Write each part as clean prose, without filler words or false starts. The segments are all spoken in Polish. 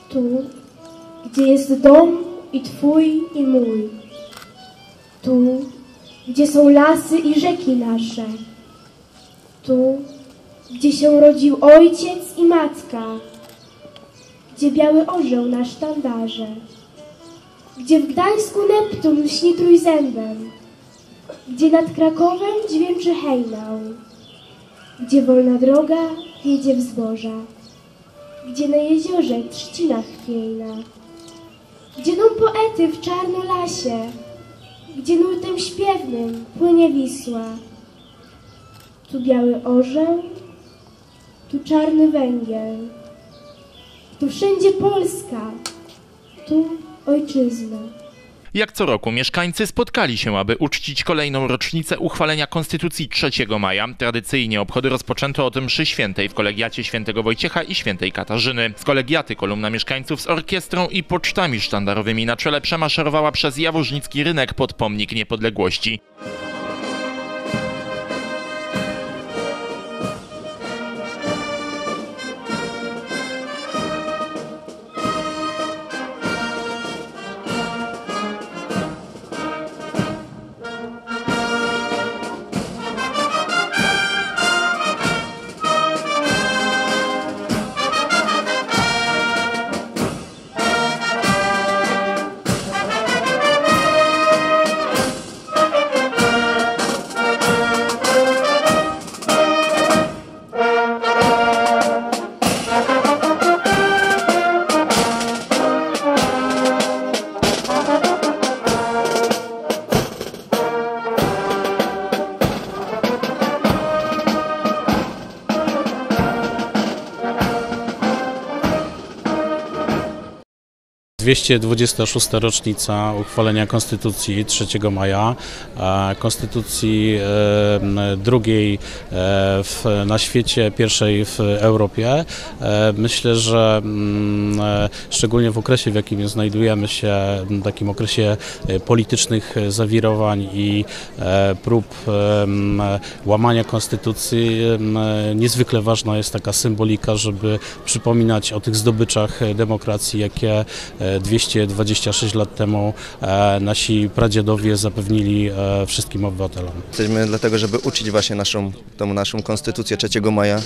Tu, gdzie jest dom i twój i mój. Tu, gdzie są lasy i rzeki nasze. Tu, gdzie się rodził ojciec i matka. Gdzie biały orzeł na sztandarze. Gdzie w Gdańsku Neptun śni trójzębem. Gdzie nad Krakowem dźwięczy hejnał. Gdzie wolna droga wiedzie w zboża. Gdzie na jeziorze trzcina chwiejna. Gdzie ną poety w czarnolasie. Gdzie nurtem śpiewnym płynie Wisła. Tu biały orzeł, tu czarny węgiel. Tu wszędzie Polska, tu ojczyzna. Jak co roku mieszkańcy spotkali się, aby uczcić kolejną rocznicę uchwalenia Konstytucji 3 maja. Tradycyjnie obchody rozpoczęto od mszy świętej w kolegiacie świętego Wojciecha i świętej Katarzyny. Z kolegiaty kolumna mieszkańców z orkiestrą i pocztami sztandarowymi na czele przemaszerowała przez Jaworznicki Rynek pod pomnik Niepodległości. Dwieście 26. rocznica uchwalenia Konstytucji 3 maja, Konstytucji drugiej na świecie, pierwszej w Europie. Myślę, że szczególnie w okresie, w jakim znajdujemy się, w takim okresie politycznych zawirowań i prób łamania Konstytucji, niezwykle ważna jest taka symbolika, żeby przypominać o tych zdobyczach demokracji, jakie 226 lat temu nasi pradziadowie zapewnili wszystkim obywatelom. Jesteśmy dlatego, żeby uczyć właśnie naszą Konstytucję 3 maja.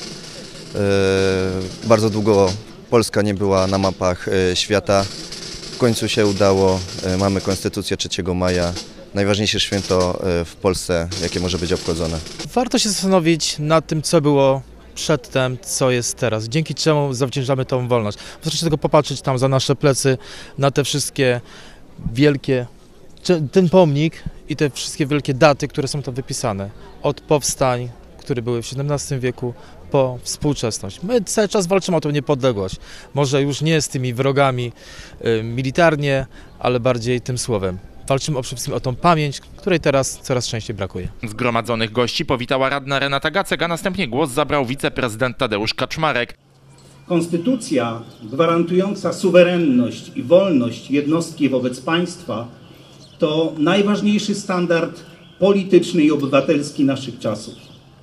Bardzo długo Polska nie była na mapach świata. W końcu się udało. Mamy Konstytucję 3 maja. Najważniejsze święto w Polsce, jakie może być obchodzone. Warto się zastanowić nad tym, co było przedtem, co jest teraz, dzięki czemu zawdzięczamy tą wolność. Wystarczy tylko popatrzeć tam za nasze plecy, na te wszystkie wielkie, ten pomnik i te wszystkie wielkie daty, które są tam wypisane. Od powstań, które były w XVII wieku, po współczesność. My cały czas walczymy o tę niepodległość. Może już nie z tymi wrogami militarnie, ale bardziej tym słowem. Walczymy przede wszystkim o tą pamięć, której teraz coraz częściej brakuje. Zgromadzonych gości powitała radna Renata Gacek, a następnie głos zabrał wiceprezydent Tadeusz Kaczmarek. Konstytucja gwarantująca suwerenność i wolność jednostki wobec państwa to najważniejszy standard polityczny i obywatelski naszych czasów.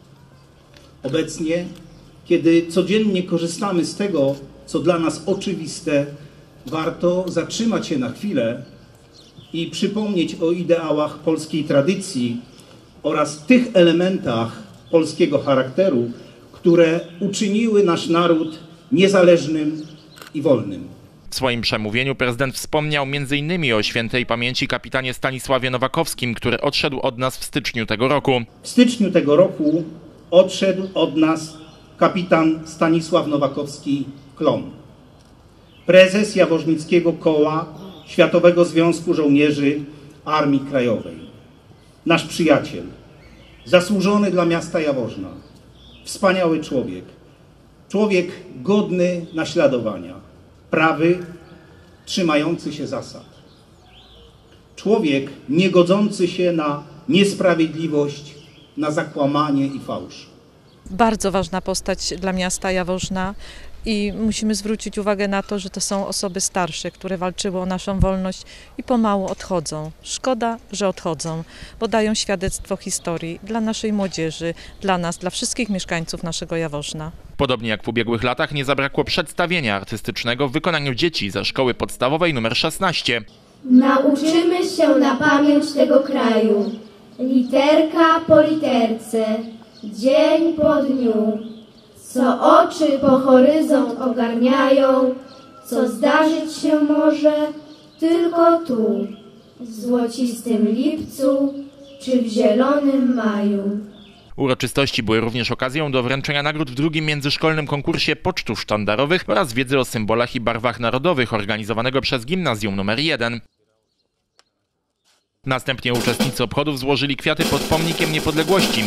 Obecnie, kiedy codziennie korzystamy z tego, co dla nas oczywiste, warto zatrzymać się na chwilę i przypomnieć o ideałach polskiej tradycji oraz tych elementach polskiego charakteru, które uczyniły nasz naród niezależnym i wolnym. W swoim przemówieniu prezydent wspomniał m.in. o świętej pamięci kapitanie Stanisławie Nowakowskim, który odszedł od nas w styczniu tego roku. W styczniu tego roku odszedł od nas kapitan Stanisław Nowakowski-Klon, prezes Jaworznickiego Koła Światowego Związku Żołnierzy Armii Krajowej. Nasz przyjaciel, zasłużony dla miasta Jaworzna, wspaniały człowiek, człowiek godny naśladowania, prawy, trzymający się zasad. Człowiek niegodzący się na niesprawiedliwość, na zakłamanie i fałsz. Bardzo ważna postać dla miasta Jaworzna. I musimy zwrócić uwagę na to, że to są osoby starsze, które walczyły o naszą wolność i pomału odchodzą. Szkoda, że odchodzą, bo dają świadectwo historii dla naszej młodzieży, dla nas, dla wszystkich mieszkańców naszego Jaworzna. Podobnie jak w ubiegłych latach nie zabrakło przedstawienia artystycznego w wykonaniu dzieci ze szkoły podstawowej nr 16. Nauczymy się na pamięć tego kraju, literka po literce, dzień po dniu, co oczy po horyzont ogarniają, co zdarzyć się może tylko tu, w złocistym lipcu czy w zielonym maju. Uroczystości były również okazją do wręczenia nagród w drugim międzyszkolnym konkursie pocztów sztandarowych oraz wiedzy o symbolach i barwach narodowych organizowanego przez Gimnazjum nr 1. Następnie uczestnicy obchodów złożyli kwiaty pod pomnikiem niepodległości.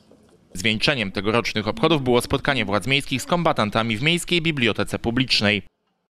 Zwieńczeniem tegorocznych obchodów było spotkanie władz miejskich z kombatantami w Miejskiej Bibliotece Publicznej.